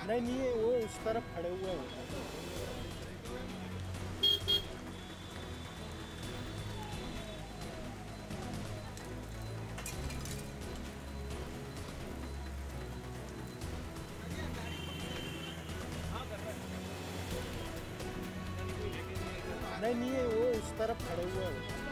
नहीं नहीं, ये वो उस तरफ खड़े हुए हैं। नहीं नहीं, ये वो उस तरफ खड़े हुए हैं।